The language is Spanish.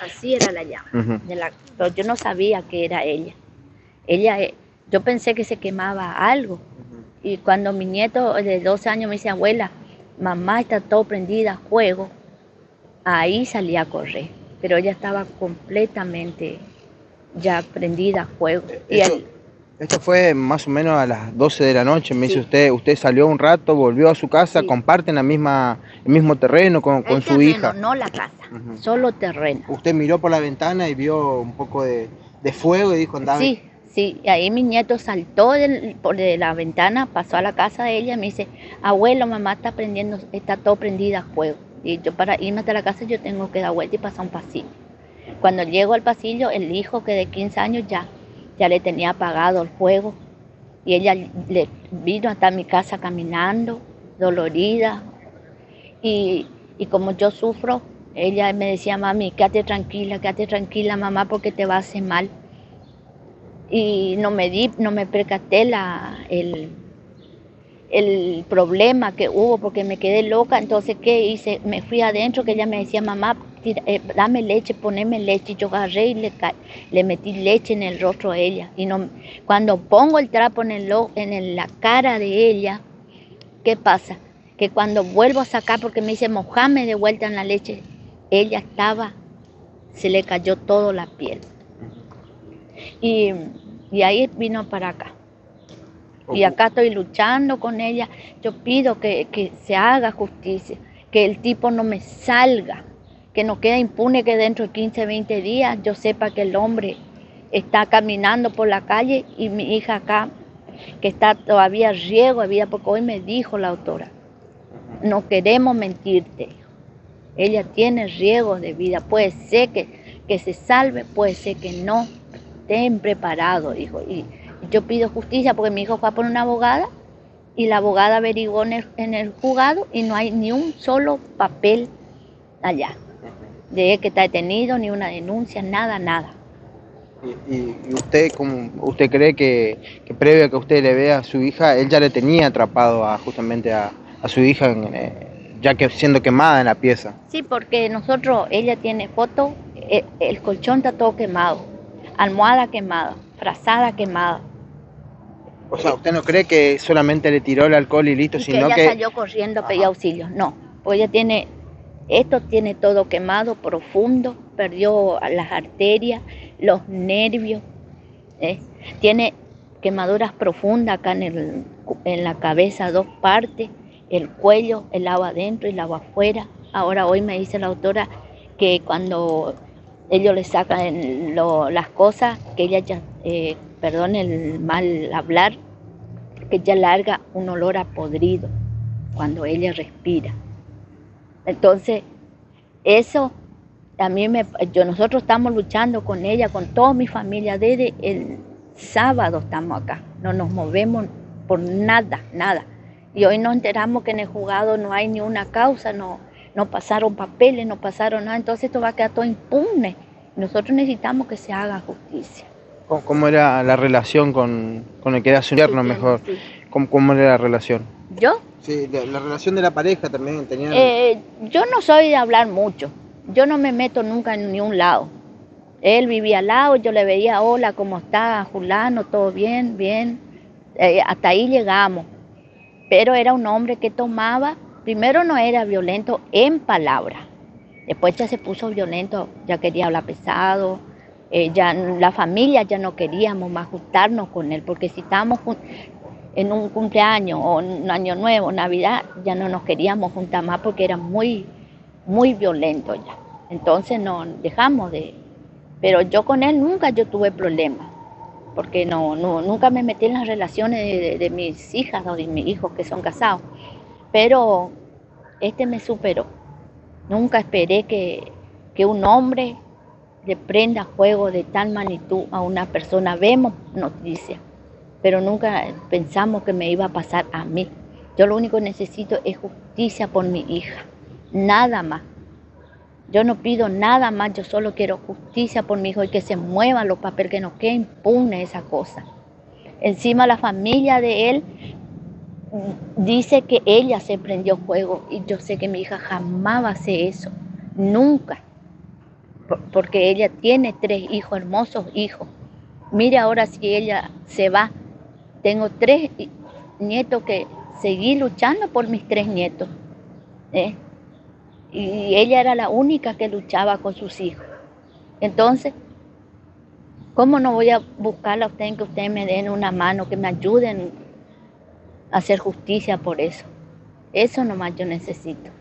Así era la llama. Ujú. Pero yo no sabía que era ella. Ella, yo pensé que se quemaba algo. Y cuando mi nieto de 12 años me dice, abuela, mamá está todo prendida a fuego, ahí salí a correr. Pero ella estaba completamente ya prendida a fuego. Esto fue más o menos a las 12 de la noche, me dice Sí, usted salió un rato, volvió a su casa, sí. comparten el mismo terreno con El su terreno, hija. no la casa, Ujú. solo terreno. Usted miró por la ventana y vio un poco de fuego y dijo, andaba. Sí, sí, y ahí mi nieto saltó por de la ventana, pasó a la casa de ella y me dice, abuelo, mamá está prendiendo, está todo prendida a fuego. Y yo para irme hasta la casa yo tengo que dar vuelta y pasar un pasillo. Cuando llego al pasillo, el hijo que de 15 años ya le tenía apagado el fuego y ella le vino hasta mi casa caminando, dolorida. Y, y como yo sufro, ella me decía, mami, quédate tranquila, mamá, porque te va a hacer mal. Y no me percaté el problema que hubo porque me quedé loca. Entonces, ¿qué hice? Me fui adentro, que ella me decía, mamá, dame leche, poneme leche. Y yo agarré y le metí leche en el rostro a ella. Y no, cuando pongo el trapo en la cara de ella, ¿qué pasa? Que cuando vuelvo a sacar, porque me dice, mojame de vuelta en la leche, ella se le cayó toda la piel. Y, y ahí vino para acá. Y acá estoy luchando con ella. Yo pido que se haga justicia, que el tipo no me salga, que no quede impune, que dentro de 15, 20 días yo sepa que el hombre está caminando por la calle y mi hija acá, que está todavía riesgo de vida, porque hoy me dijo la autora, no queremos mentirte, ella tiene riesgo de vida, puede ser que se salve, puede ser que no, estén preparados, dijo. Y yo pido justicia porque mi hijo fue a por una abogada y la abogada averiguó en el juzgado y no hay ni un solo papel allá de que está detenido, ni una denuncia, nada, nada. Y usted, usted cree que previo a que usted le vea a su hija, él ya le tenía atrapado justamente a su hija, ya que siendo quemada en la pieza? Sí, porque ella tiene foto, el colchón está todo quemado, almohada quemada, frazada quemada. O sea, ¿usted no cree que solamente le tiró el alcohol y listo, Y que sino ella que... salió corriendo a pedir auxilio? No, pues esto tiene todo quemado, profundo, perdió las arterias, los nervios, ¿eh? Tiene quemaduras profundas acá en la cabeza, 2 partes, el cuello, el agua adentro y el agua afuera. Ahora hoy me dice la autora que cuando ellos le sacan las cosas, que ella ya, perdón el mal hablar, que ella larga un olor a podrido cuando ella respira. Entonces, eso nosotros estamos luchando con ella, con toda mi familia, desde el sábado estamos acá, no nos movemos por nada, nada. Y hoy nos enteramos que en el juzgado no hay ni una causa, no pasaron papeles, no pasaron nada, entonces esto va a quedar todo impune. Nosotros necesitamos que se haga justicia. ¿Cómo era la relación con el que era su yerno mejor? Sí. ¿Cómo era la relación? ¿Yo? Sí, la relación de la pareja también tenían... Yo no soy de hablar mucho, yo no me meto nunca en ningún lado. Él vivía al lado, yo le veía, hola, ¿cómo está, fulano? ¿Todo bien? Bien. Hasta ahí llegamos. Pero era un hombre que tomaba, primero no era violento en palabras, después ya se puso violento, ya quería hablar pesado, ya la familia ya no queríamos más juntarnos con él, porque si estábamos en un cumpleaños o un año nuevo, Navidad, ya no nos queríamos juntar más porque era muy, muy violento ya. Entonces no dejamos de... Pero yo con él nunca yo tuve problemas, porque nunca me metí en las relaciones de mis hijas o de mis hijos que son casados. Pero me superó. Nunca esperé que un hombre le prenda fuego de tal magnitud a una persona. Vemos noticias, pero nunca pensamos que me iba a pasar a mí. Yo lo único que necesito es justicia por mi hija, nada más. Yo no pido nada más, yo solo quiero justicia por mi hijo y que se muevan los papeles, que no quede impune esa cosa. Encima la familia de él dice que ella se prendió fuego y yo sé que mi hija jamás va a hacer eso, nunca. porque ella tiene 3 hijos, hermosos hijos. Mire ahora si ella se va, tengo 3 nietos que seguí luchando por mis 3 nietos. ¿eh? Y ella era la única que luchaba con sus hijos. Entonces, ¿cómo no voy a buscarla a ustedes que ustedes me den una mano, que me ayuden a hacer justicia por eso? Eso nomás yo necesito.